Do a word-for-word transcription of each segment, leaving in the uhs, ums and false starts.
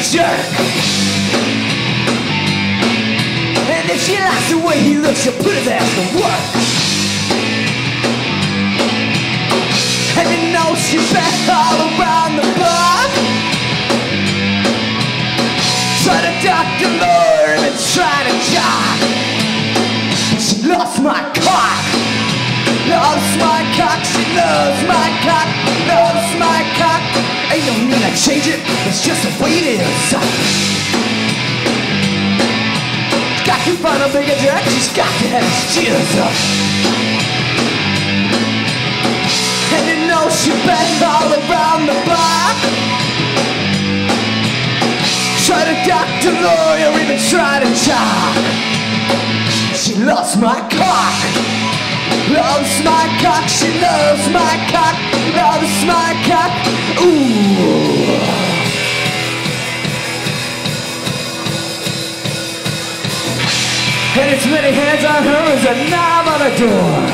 jerk. And if she likes the way he looks, she'll put his ass to work. And you know she back all around the block. Try to duck the lure and try to jock. She loves my cock. Loves my cock, she loves my cock, loves my cock. Ain't no need to change it, it's just the way it is. Got to find a bigger jerk, she's got to have his cheers up. And you know she bang all around the block. Try to doctor lawyer, even try to jock. She loves my cock. Loves my cock, she loves my cock, loves my cock, ooh. And as many hands on her as a knob on a door.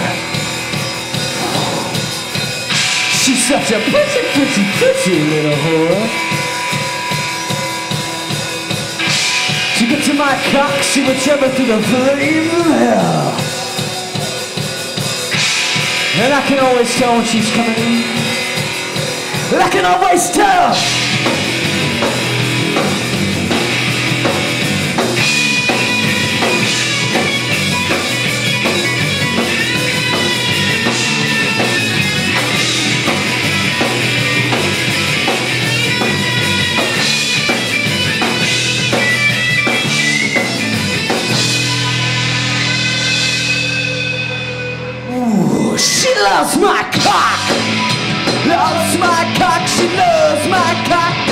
She's such a pretty, pretty, pretty little whore. To get to my cock, she would travel through the flames of hell. And I can always tell when she's coming in. And I can always tell. She loves my cock, loves my cock, she loves my cock,